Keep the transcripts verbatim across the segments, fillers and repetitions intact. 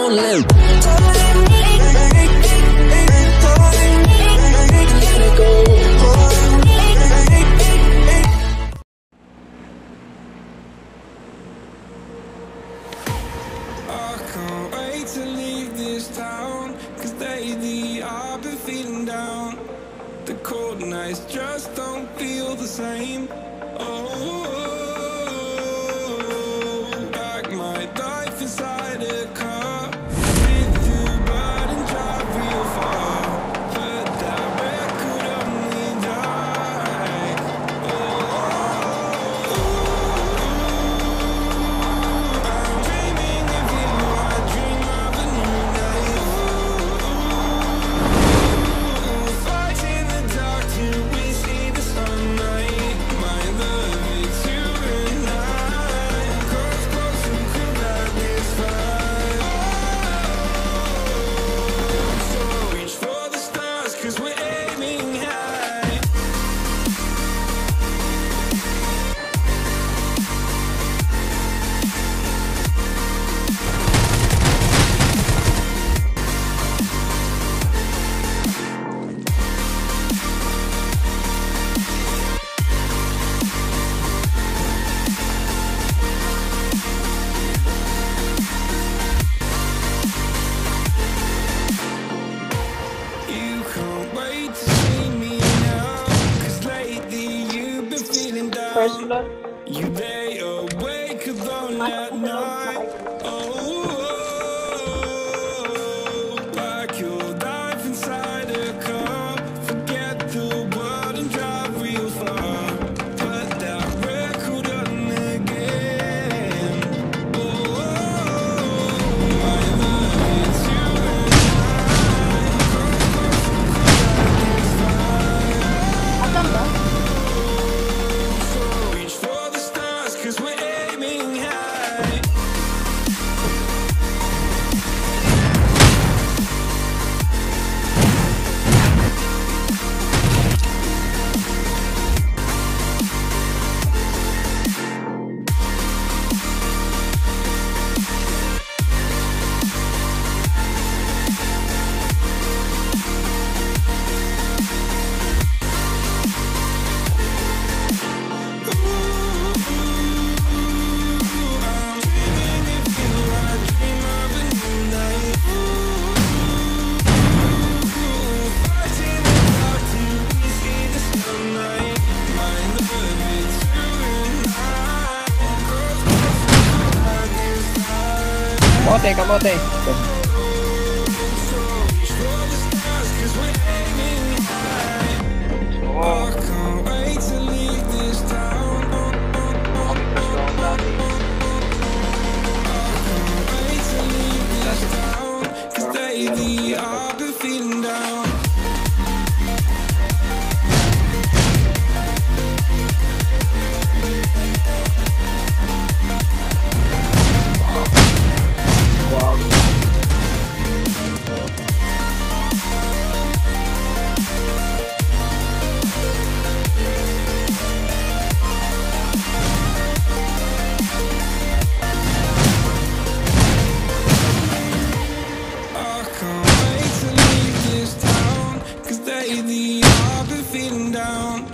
can't wait to leave this town, cause lately I've been feeling down. The cold nights just don't feel the same. Oh, like my life inside a car, been through blood and drive real far, but that record on me die. Oh, I'm dreaming of you, I dream of a new life. Fight in the dark till we see the sunlight. My love, it's you and I. Close, close and cool like this fire. So reach for the stars, cause we're aiming high. You can't wait to see me now, cause lately you've been feeling First down. blood. You lay awake alone at night. Oh, like your life inside a car. Forget the world and drive real far. Put that record on again. Oh, my love, it's you and Asan ba? so reach for the stars, cause we're aiming high. Kamote, kamote. I can't wait to leave this town. Wait to leave this town, cause lately I've been feeling down. I can't wait to leave this town, cause lately I've been feeling down.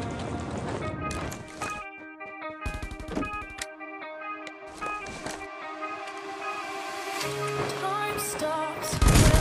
Time stops.